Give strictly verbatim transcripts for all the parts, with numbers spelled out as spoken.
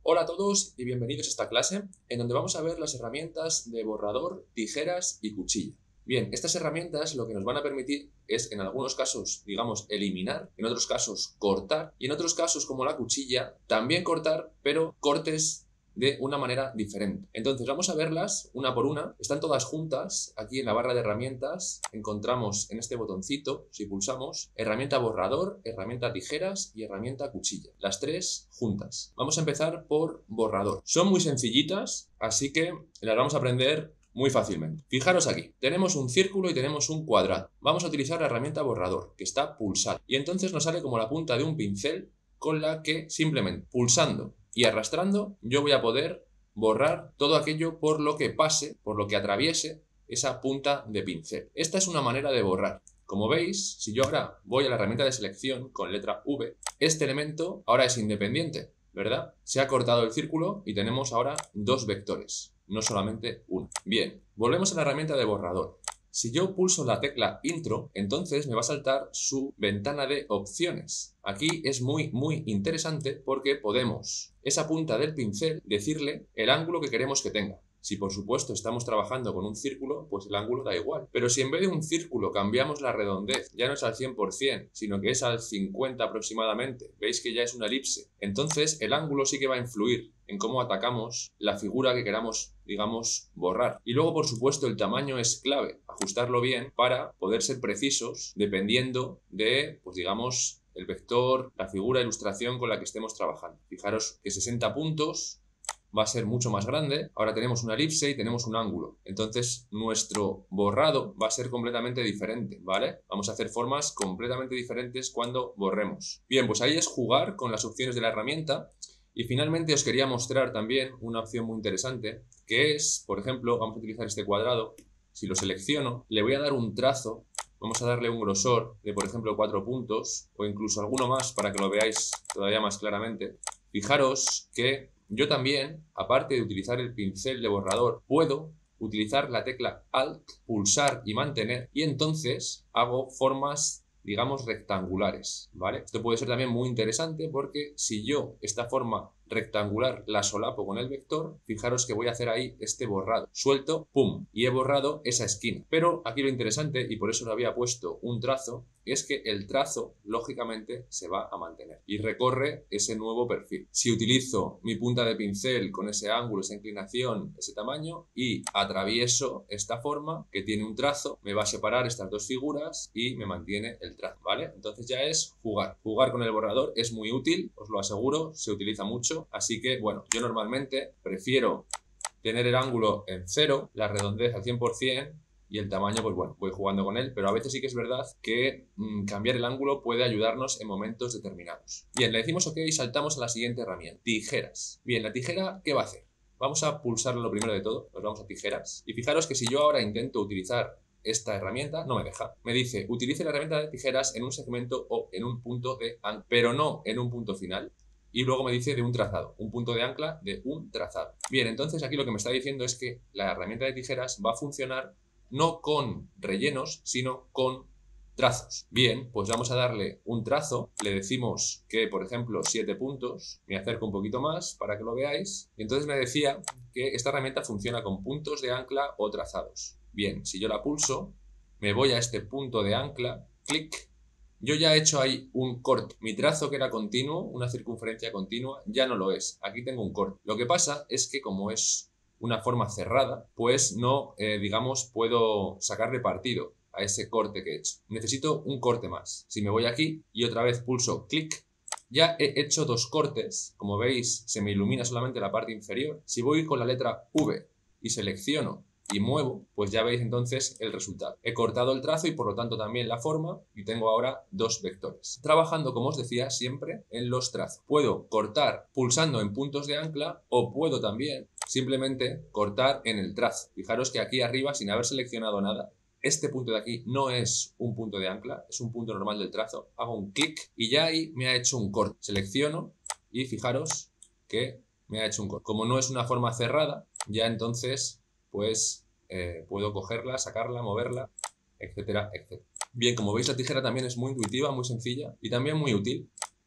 Hola a todos y bienvenidos a esta clase en donde vamos a ver las herramientas de borrador, tijeras y cuchilla. Bien, estas herramientas lo que nos van a permitir es en algunos casos, digamos, eliminar, en otros casos cortar y en otros casos como la cuchilla también cortar, pero cortes de una manera diferente. Entonces vamos a verlas una por una. Están todas juntas. Aquí en la barra de herramientas encontramos en este botoncito, si pulsamos, herramienta borrador, herramienta tijeras y herramienta cuchilla. Las tres juntas. Vamos a empezar por borrador. Son muy sencillitas, así que las vamos a aprender muy fácilmente. Fijaros aquí, tenemos un círculo y tenemos un cuadrado. Vamos a utilizar la herramienta borrador, que está pulsada. Y entonces nos sale como la punta de un pincel con la que simplemente pulsando y arrastrando yo voy a poder borrar todo aquello por lo que pase, por lo que atraviese esa punta de pincel. Esta es una manera de borrar. Como veis, si yo ahora voy a la herramienta de selección con letra V, este elemento ahora es independiente, ¿verdad? Se ha cortado el círculo y tenemos ahora dos vectores, no solamente uno. Bien, volvemos a la herramienta de borrador. Si yo pulso la tecla Intro, entonces me va a saltar su ventana de opciones. Aquí es muy, muy interesante porque podemos, esa punta del pincel, decirle el ángulo que queremos que tenga. Si por supuesto estamos trabajando con un círculo, pues el ángulo da igual. Pero si en vez de un círculo cambiamos la redondez, ya no es al cien por cien, sino que es al cincuenta aproximadamente, veis que ya es una elipse, entonces el ángulo sí que va a influir en cómo atacamos la figura que queramos, digamos, borrar. Y luego, por supuesto, el tamaño es clave, ajustarlo bien para poder ser precisos dependiendo de, pues digamos, el vector, la figura, ilustración con la que estemos trabajando. Fijaros que sesenta puntos va a ser mucho más grande. Ahora tenemos una elipse y tenemos un ángulo. Entonces, nuestro borrado va a ser completamente diferente, ¿vale? Vamos a hacer formas completamente diferentes cuando borremos. Bien, pues ahí es jugar con las opciones de la herramienta. Y finalmente os quería mostrar también una opción muy interesante, que es, por ejemplo, vamos a utilizar este cuadrado. Si lo selecciono, le voy a dar un trazo. Vamos a darle un grosor de, por ejemplo, cuatro puntos o incluso alguno más para que lo veáis todavía más claramente. Fijaros que yo también, aparte de utilizar el pincel de borrador, puedo utilizar la tecla Alt, pulsar y mantener, y entonces hago formas, digamos, rectangulares, ¿vale? Esto puede ser también muy interesante porque si yo esta forma rectangular la solapo con el vector, fijaros que voy a hacer ahí este borrado. Suelto, pum, y he borrado esa esquina. Pero aquí lo interesante, y por eso le había puesto un trazo, es que el trazo, lógicamente, se va a mantener y recorre ese nuevo perfil. Si utilizo mi punta de pincel con ese ángulo, esa inclinación, ese tamaño, y atravieso esta forma que tiene un trazo, me va a separar estas dos figuras y me mantiene el trazo, ¿vale? Entonces ya es jugar. Jugar con el borrador es muy útil, os lo aseguro, se utiliza mucho. Así que, bueno, yo normalmente prefiero tener el ángulo en cero, la redondez al cien por cien y el tamaño, pues bueno, voy jugando con él, pero a veces sí que es verdad que mmm, cambiar el ángulo puede ayudarnos en momentos determinados. Bien, le decimos OK y saltamos a la siguiente herramienta, tijeras. Bien, la tijera, ¿qué va a hacer? Vamos a pulsarlo lo primero de todo, nos vamos a tijeras, y fijaros que si yo ahora intento utilizar esta herramienta, no me deja. Me dice, utilice la herramienta de tijeras en un segmento o en un punto de ancla, pero no en un punto final. Y luego me dice de un trazado, un punto de ancla de un trazado. Bien, entonces aquí lo que me está diciendo es que la herramienta de tijeras va a funcionar no con rellenos, sino con trazos. Bien, pues vamos a darle un trazo, le decimos que, por ejemplo, siete puntos, me acerco un poquito más para que lo veáis, y entonces me decía que esta herramienta funciona con puntos de ancla o trazados. Bien, si yo la pulso, me voy a este punto de ancla, clic. Yo ya he hecho ahí un corte. Mi trazo que era continuo, una circunferencia continua, ya no lo es. Aquí tengo un corte. Lo que pasa es que como es una forma cerrada, pues no, eh, digamos, puedo sacarle partido a ese corte que he hecho. Necesito un corte más. Si me voy aquí y otra vez pulso clic, ya he hecho dos cortes. Como veis, se me ilumina solamente la parte inferior. Si voy con la letra V y selecciono y muevo, pues ya veis entonces el resultado. He cortado el trazo y por lo tanto también la forma y tengo ahora dos vectores. Trabajando, como os decía, siempre en los trazos. Puedo cortar pulsando en puntos de ancla o puedo también simplemente cortar en el trazo. Fijaros que aquí arriba, sin haber seleccionado nada, este punto de aquí no es un punto de ancla, es un punto normal del trazo. Hago un clic y ya ahí me ha hecho un corte. Selecciono y fijaros que me ha hecho un corte. Como no es una forma cerrada, ya entonces pues eh, puedo cogerla, sacarla, moverla, etcétera, etcétera. Bien, como veis la tijera también es muy intuitiva, muy sencilla y también muy útil.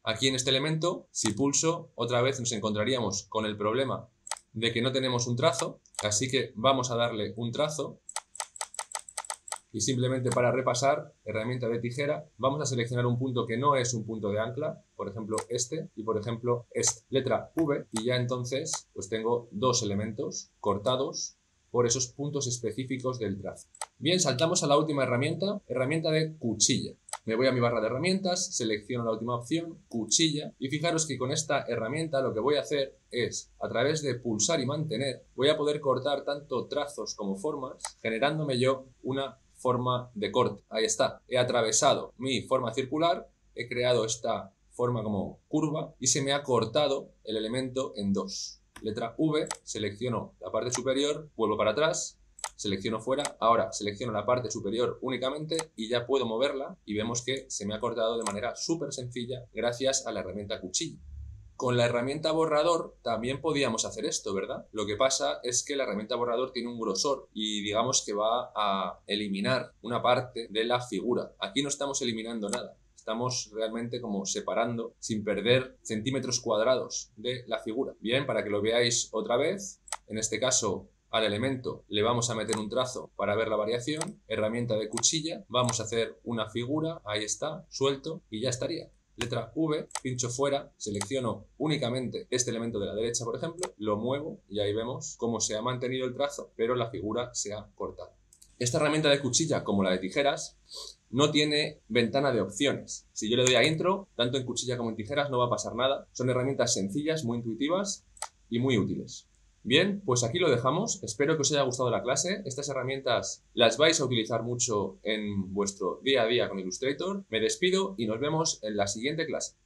Aquí en este elemento, si pulso, otra vez nos encontraríamos con el problema de que no tenemos un trazo, así que vamos a darle un trazo. Y simplemente para repasar, herramienta de tijera, vamos a seleccionar un punto que no es un punto de ancla, por ejemplo este y por ejemplo este, letra V, y ya entonces pues tengo dos elementos cortados por esos puntos específicos del trazo. Bien, saltamos a la última herramienta, herramienta de cuchilla. Me voy a mi barra de herramientas, selecciono la última opción, cuchilla, y fijaros que con esta herramienta lo que voy a hacer es, a través de pulsar y mantener, voy a poder cortar tanto trazos como formas, generándome yo una forma de corte. Ahí está, he atravesado mi forma circular, he creado esta forma como curva y se me ha cortado el elemento en dos. Letra V, selecciono la parte superior, vuelvo para atrás, selecciono fuera, ahora selecciono la parte superior únicamente y ya puedo moverla y vemos que se me ha cortado de manera súper sencilla gracias a la herramienta cuchilla. Con la herramienta borrador también podíamos hacer esto, ¿verdad? Lo que pasa es que la herramienta borrador tiene un grosor y digamos que va a eliminar una parte de la figura. Aquí no estamos eliminando nada, estamos realmente como separando sin perder centímetros cuadrados de la figura. Bien, para que lo veáis otra vez, en este caso al elemento le vamos a meter un trazo para ver la variación, herramienta de cuchilla, vamos a hacer una figura, ahí está, suelto y ya estaría. Letra V, pincho fuera, selecciono únicamente este elemento de la derecha, por ejemplo, lo muevo y ahí vemos cómo se ha mantenido el trazo, pero la figura se ha cortado. Esta herramienta de cuchilla, como la de tijeras, no tiene ventana de opciones. Si yo le doy a intro, tanto en cuchilla como en tijeras no va a pasar nada. Son herramientas sencillas, muy intuitivas y muy útiles. Bien, pues aquí lo dejamos. Espero que os haya gustado la clase. Estas herramientas las vais a utilizar mucho en vuestro día a día con Illustrator. Me despido y nos vemos en la siguiente clase.